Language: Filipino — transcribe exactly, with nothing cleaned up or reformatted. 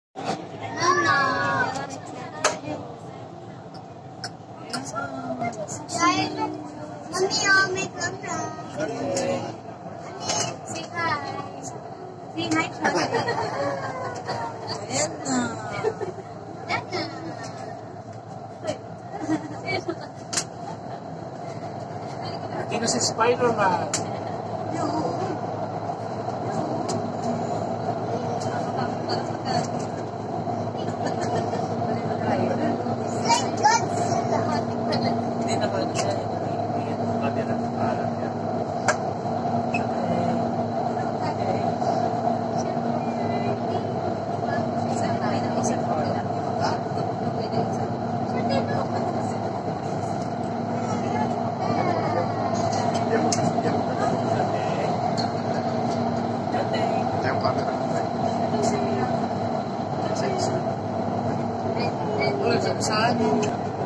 Mommy, I'll make them now. Mommy, say hi. Say hi, Charlie. Ayan na. Sino si Spider-Man? Hindi na ba siya? Saan?